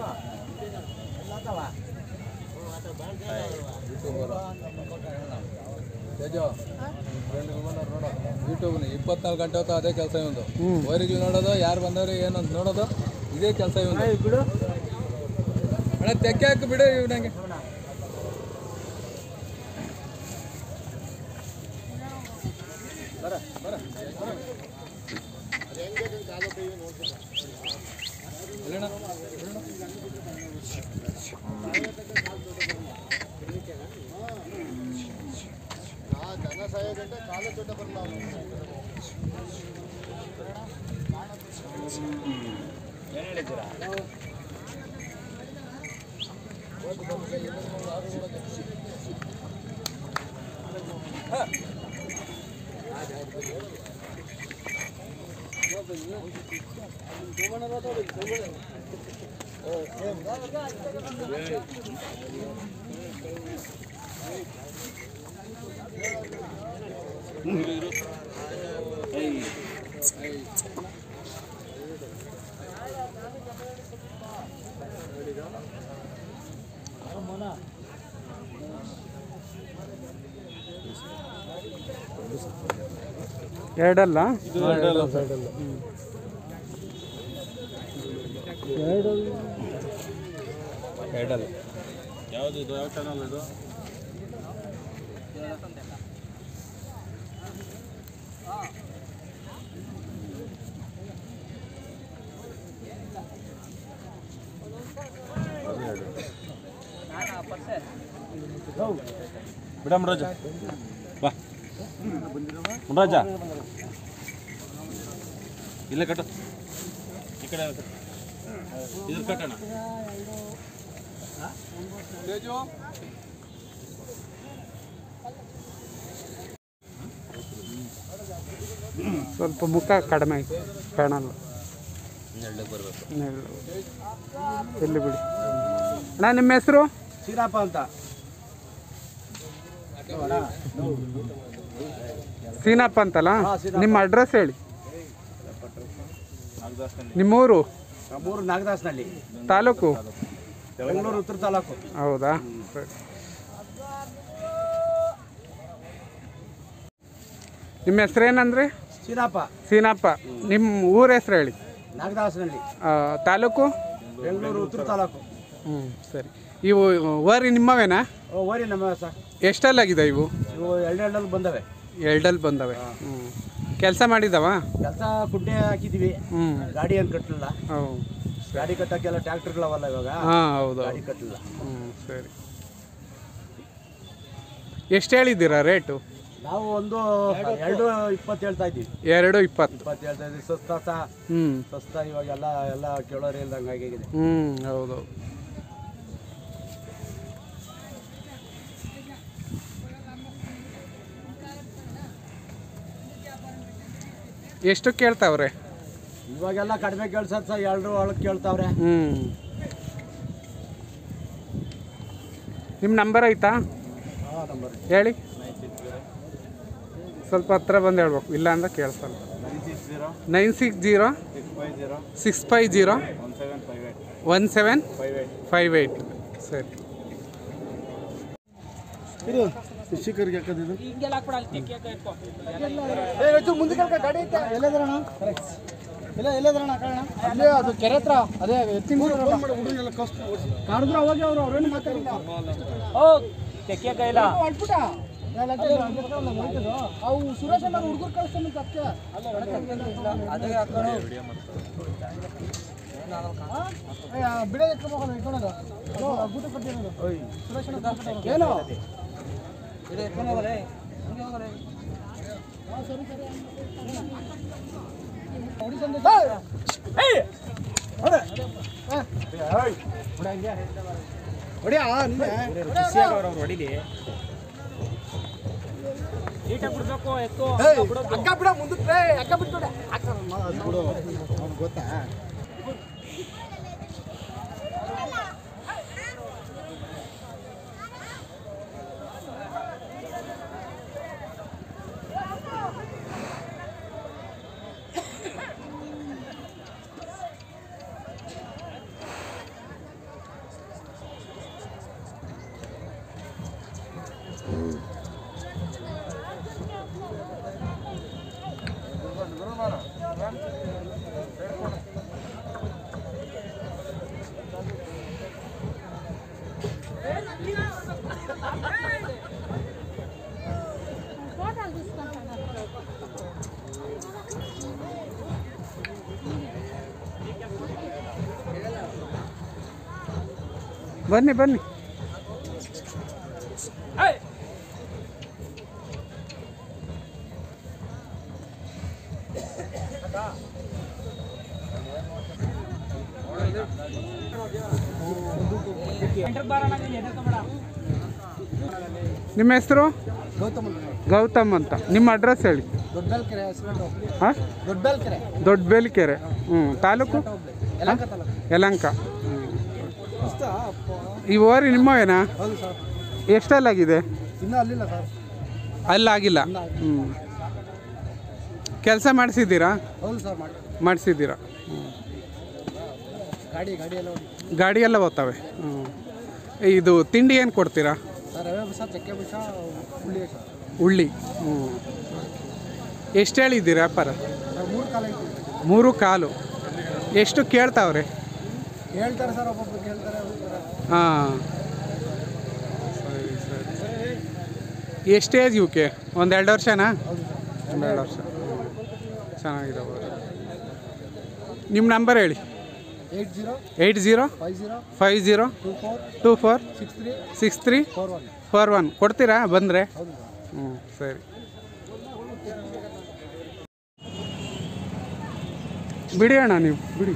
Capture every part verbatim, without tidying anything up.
YouTube ಇಪ್ಪತ್ನಾಲ್ಕು ಗಂಟೆ ಹೊತ್ತು ಅದೇ ಕೆಲಸ ಇವಂದು. ಓರಿಗಳು ನೋಡೋದು, ಯಾರು ಬಂದವ್ರು ಏನಂತ ನೋಡೋದು, ಇದೇ ಕೆಲಸ ಇವಂದು. ಅಣ್ಣ ತೆಕ್ಕೆ ಹಾಕಿ ಬಿಡು ಇವ್ನಂಗೆ. ಬರ ಬರ ಜನ ಸಾಯ ಗಂಟೆ ಕಾಲ ಚೋಟ ಬರಲ್ಲ. ಏನು ಹೇಳಿದ್ದೀರಾ? ಎರಡಲ್ಲ ಎರಡಲ್ಲ ಯಾವುದು ಇದು? ಯಾವ ಚಾನಲ್ ಇದು? ಬಿಡ ಮುರಾಜ, ಬಾ ಮುರಾಜ, ಇಲ್ಲೇ ಕಟ್ಟು, ಈ ಕಡೆ ಇದ್ರ ಕಟ್ಟೋಣ. ಸ್ವಲ್ಪ ಮುಖ ಕಡಿಮೆ ಕಾಣಲ್ಲ. ಎಲ್ಲಿ ಬಿಡಿ ಅಣ್ಣ. ನಿಮ್ಮ ಹೆಸರು? ಸೀನಪ್ಪ ಅಂತ. ಸೀನಪ್ಪ ಅಂತಲ್ಲ. ನಿಮ್ಮ ಅಡ್ರೆಸ್ ಹೇಳಿ. ನಿಮ್ಮೂರು? ನಮ್ಮೂರು ನಾಗದಾಸನಹಳ್ಳಿ ತಾಲೂಕು? ಬೆಂಗಳೂರು ಉತ್ತರ ತಾಲೂಕು. ಹೌದಾ, ಸರಿ. ನಿಮ್ಮ ಹೆಸರೇನಂದ್ರೆ? ಸೀನಪ್ಪ. ಸೀನಪ್ಪ. ನಿಮ್ಮ ಊರ ಹೆಸರು ಹೇಳಿ. ನಾಗದಾಸನಹಳ್ಳಿ. ತಾಲೂಕು? ಬೆಂಗಳೂರು ಉತ್ತರ ತಾಲೂಕು. ಹ್ಞೂ ಸರಿ. ಇವು ಓರಿ ನಿಮ್ಮವೇನಾ? ಓರಿ ನಮ್ಮ ಸರ್. ಎಷ್ಟಲ್ಲಾಗಿದೆ ಇವು? ಇವು ಎರಡೆರಡಲ್ಲಿ ಬಂದವೆ. ಎರಡಲ್ಲಿ ಬಂದವೆ. ಹ್ಞೂ ಕೆಲಸ ಮಾಡಿದವ? ಕೆಲಸ ಕುಡ್ಡೆ ಹಾಕಿದ್ದೀವಿ. ಹ್ಞೂ ಗಾಡಿ ಏನು ಕಟ್ಟಲಿಲ್ಲ. ಹೌದು, ಗಾಡಿ ಕಟ್ಟೋಕ್ಕೆಲ್ಲ ಟ್ರ್ಯಾಕ್ಟರ್ಗಳವಲ್ಲ ಇವಾಗ. ಹಾಂ ಹೌದು, ಗಾಡಿ ಕಟ್ಟಲಿಲ್ಲ. ಹ್ಞೂ ಸರಿ. ಎಷ್ಟು ಹೇಳಿದ್ದೀರಾ ರೇಟು? ನಾವು ಒಂದು ಎರಡು ಇಪ್ಪತ್ತು ಹೇಳ್ತಾ ಇದ್ದೀವಿ. ಎರಡು ಇಪ್ಪತ್ತು ಇಪ್ಪತ್ತು ಹೇಳ್ತಾ ಇದ್ದೀವಿ. ಸಸ್ತ ಹ್ಞೂ ಸಸ್ತ ಇವಾಗೆಲ್ಲ ಎಲ್ಲ ಕೇಳೋರು ಇಲ್ದಂಗೆ ಆಗಿದೆ. ಹ್ಞೂ ಹೌದು. ಎಷ್ಟು ಕೇಳ್ತಾವ್ರೆ? ಇವಾಗೆಲ್ಲ ಕಡಿಮೆ ಕೇಳ್ಸೋದು ಸಹ ಎರಡು ಒಳಗೆ ಕೇಳ್ತಾವ್ರೆ. ಹ್ಞೂ ನಿಮ್ಮ ನಂಬರ್ ಐತಾ? ಹಾಂ, ನಂಬರ್ ಹೇಳಿ. ಸ್ವಲ್ಪ ಹತ್ರ ಬಂದು ಹೇಳ್ಬೇಕು, ಇಲ್ಲ ಅಂದ್ರೆ ಕೇಳಿಸಲ್ಲ. Nine six zero six five zero one seven five eight. ಸರಿ. ಇದು ಶಿಕ್ಷಕರಿಗೆ ಹಾಕೋದಿದ್ದು ಎಲ್ಲ ಎಲ್ಲದ್ರಣ ಅಲ್ಲೇ ಅದು ಕೆರೆ ಹತ್ರ ಅದೇ ಎತ್ತಿನ ಕಾಡಿದ್ರು ಅವಾಗ ಅವರು ಅವ್ರೇನು ಮಾತಾಡಿಲ್ಲ. ಅವು ಸುರೇಶ್ ಅಣ್ಣ ಹುಡುಗರು ಕಳಿಸ್ತಾನೆ ಅದಕ್ಕೆ ಬಿಡ ಎತ್ಕೊಂಡು ಇಟ್ಕೊಳೋದು ಗೂಟ ಕಟ್ಟಿರೋದು ಸುರೇಶ್ ಅಣ್ಣ ಏನು ಸರಿ ಸರಿ ಹೊಡಿಲಿ ಅಕ್ಕ ಬಿಡ ಮುಂದಕ್ಕೆ ಅಕ್ಕ ಬಿಟ್ಟು ಗೊತ್ತಾ ಬನ್ನಿ ಬನ್ನಿ. ನಿಮ್ಮ ಹೆಸರು? ಗೌತಮ್ ಗೌತಮ್ ಅಂತ. ನಿಮ್ಮ ಅಡ್ರೆಸ್ ಹೇಳಿ. ದೊಡ್ಡಲ್ಕೆರೆ ಹಾಂ, ದೊಡ್ಡಲ್ಕೆರೆ ದೊಡ್ಡಬೇಲಿಕೆರೆ. ಹ್ಞೂ, ತಾಲೂಕು ಯಲಹಂಕ ತಾಲೂಕು. ಯಲಹಂಕ. ಈ ಓರಿ ನಿಮ್ಮವೇನಾ? ಹೌದು ಸರ್. ಎಷ್ಟಲ್ಲಾಗಿದೆ? ಇನ್ನೂ ಅಲ್ಲಿಲ್ಲ ಸರ್. ಅಲ್ಲಾಗಿಲ್ಲ. ಹ್ಞೂ, ಕೆಲಸ ಮಾಡಿಸಿದ್ದೀರಾ? ಹೌದು ಸರ್ ಮಾಡಿ ಮಾಡಿಸಿದ್ದೀರಾ? ಹ್ಞೂ, ಗಾಡಿ ಗಾಡಿ ಎಲ್ಲ ಗಾಡಿ ಎಲ್ಲ ಹೋಗ್ತವೆ. ಹ್ಞೂ, ಇದು ತಿಂಡಿ ಏನು ಕೊಡ್ತೀರಾ? ಸರ್ ರವೆ ಬಸ, ಚಕ್ಕೆ ಬಸ, ಹುಳಿ ಸರ್. ಉಳ್ಳಿ. ಹ್ಞೂ, ಎಷ್ಟು ಹೇಳಿದ್ದೀರಾ ವ್ಯಾಪಾರ? ಸರ್ ಮೂರು ಕಾಲ ಐತಿ. ಮೂರು ಕಾಲು. ಎಷ್ಟು ಕೇಳ್ತಾವ್ರೆ? ಹೇಳ್ತಾರೆ ಸರ್, ಒಬ್ಬೊಬ್ರು ಕೇಳ್ತಾರೆ. ಹಾಂ, ಸರಿ ಸರಿ. ಎಷ್ಟು ಏಜ್ ಇವಕ್ಕೆ? ಒಂದು ಎರಡು ವರ್ಷನಾ? ಹೌದು ಸರ್. ಒಂದೆರಡು ವರ್ಷ. ಚೆನ್ನಾಗಿದ್ದಾವೆ. ನಿಮ್ಮ ನಂಬರ್ ಹೇಳಿ. Eight zero eight zero five zero five zero two four two four six three six three four one. Four one ಕೊಡ್ತೀರಾ ಬಂದರೆ? ಹೌದು ಸರ್. ಹ್ಞೂ, ಸರಿ. ಬಿಡಿ ಅಣ್ಣ, ನೀವು ಬಿಡಿ.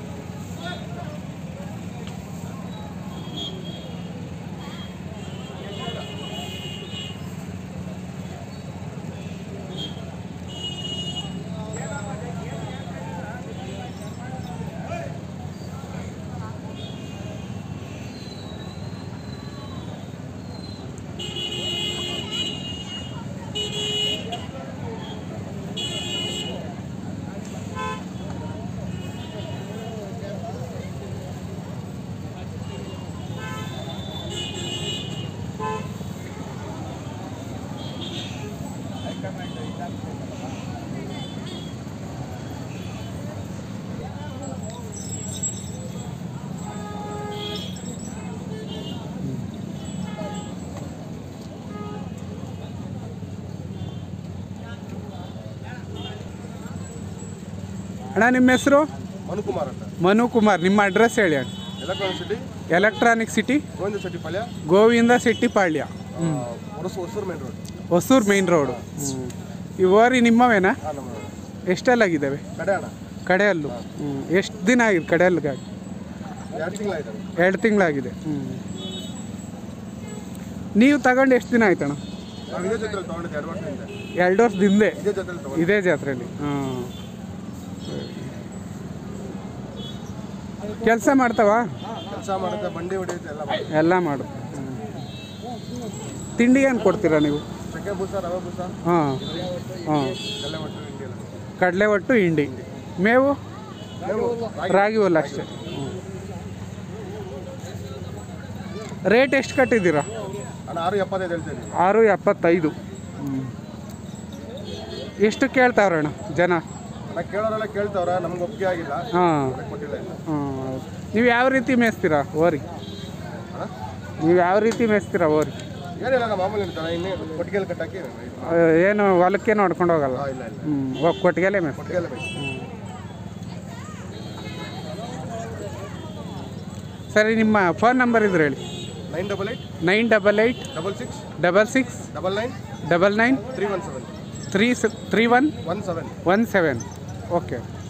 ಅಣ್ಣ, ನಿಮ್ಮ ಹೆಸರು? ಮನುಕುಮಾರ್ ಅಂತ. ಮನು ಕುಮಾರ್. ನಿಮ್ಮ ಅಡ್ರೆಸ್ ಹೇಳಿ ಅಣ್ಣ. Electronic city, electronic city, Govinda Shetty Palya, Govinda Shettipalya, Hosur main road. Hosur main road. ಈ ಓರಿ ನಿಮ್ಮವೇನಾ? ಹಾಂ, ನಮ್ಮ ಎಷ್ಟೆಲ್ಲಾಗಿದ್ದಾವೆ? ಕಡೆ ಅಣ್ಣ. ಕಡೆಯಲ್ಲು. ಹ್ಞೂ, ಎಷ್ಟು ದಿನ ಆಗಿದೆ ಕಡೆಯಲ್ಗಾಗಿ? ಎರಡು ತಿಂಗಳಾಯ್ತು. ಎರಡು ತಿಂಗಳಾಗಿದೆ. ಹ್ಞೂ, ನೀವು ತಗೊಂಡು ಎಷ್ಟು ದಿನ ಆಯ್ತಣ್ಣ? ನಾವು ಇದೇ ಜೊತೆ ತೊಗೊಂಡಿದ್ದೆ ಎರಡು ವರ್ಷದಿಂದ. ಎರಡು ವರ್ಷದಿಂದ ಇದೇ ಜೊತೆ ತೊಗೊಂಡು ಇದೇ ಜಾತ್ರೆಯಲ್ಲಿ. ಹಾಂ, ಕೆಲಸ ಮಾಡ್ತಾವ? ಕೆಲಸ ಮಾಡುತ್ತೆ, ಬಂಡಿ ಹೊಡೆಯುತ್ತೆ, ಎಲ್ಲ ಮಾಡುತ್ತೆ. ಎಲ್ಲ ಮಾಡು. ತಿಂಡಿ ಏನು ಕೊಡ್ತೀರಾ ನೀವು? ಚಕ್ಕೆ ಬೂಸ, ರವೆ ಬೂಸ, ಹಾಂ ಹಾಂ, ಕಡಲೆ ಒಟ್ಟು, ಹಿಂಡಿ ಎಲ್ಲ. ಕಡಲೆ ಒಟ್ಟು, ಹಿಂಡಿ, ಮೇವು, ಮೇವು, ರಾಗಿ ಹುಲ್ಲು ಅಷ್ಟೇ. ರೇಟ್ ಎಷ್ಟು ಕಟ್ಟಿದ್ದೀರಾ? ಅಣ್ಣ ಆರು ಎಪ್ಪತ್ತೈದು ಹೇಳ್ತೀನಿ. ಆರು ಎಪ್ಪತ್ತೈದು. ಎಷ್ಟು ಕೇಳ್ತಾವ್ರಣ್ಣ ಜನ? ಅಣ್ಣ ಕೇಳೋರೆಲ್ಲ ಕೇಳ್ತಾವ್ರ, ನಮ್ಗೆ ಒಪ್ಪಿಗೆ ಆಗಿಲ್ಲ. ಹಾಂ ಕೊಟ್ಟಿಲ್ಲ ಇಲ್ಲ. ಹಾಂ. ನೀವು ಯಾವ ರೀತಿ ಮೇಯಿಸ್ತೀರಾ ಓರಿ? ಅಣ್ಣ ನೀವು ಯಾವ ರೀತಿ ಮೇಯಿಸ್ತೀರಾ ಓರಿ? ಏನಿಲ್ಲ, ನಮ್ಮ ಮಾಮೂಲಿ ಇರ್ತಾನೆ, ಇನ್ನೇ ಕೊಟ್ಟಿಗೆಯಲ್ಲಿ ಕಟ್ಟಾಕಿ. ಏನು ಹೊಲಕ್ಕೆ ನೋಡ್ಕೊಂಡು ಹೋಗಲ್ಲ? ಹಾಂ, ಇಲ್ಲ ಇಲ್ಲ, ಹ್ಞೂ, ಕೊಟ್ಟಿಗೆಲೆ ಮೇಯಿಸ್ತೀರಾ? ಕೊಟ್ಟಿಗೆಲ್ಲ ಬೇಕು. ಸರಿ, ನಿಮ್ಮ ಫೋನ್ ನಂಬರ್ ಇದ್ರೆ ಹೇಳಿ. Nine double eight nine double eight double six double six double nine double nine three one seven three three one one seven. One seven. Okay.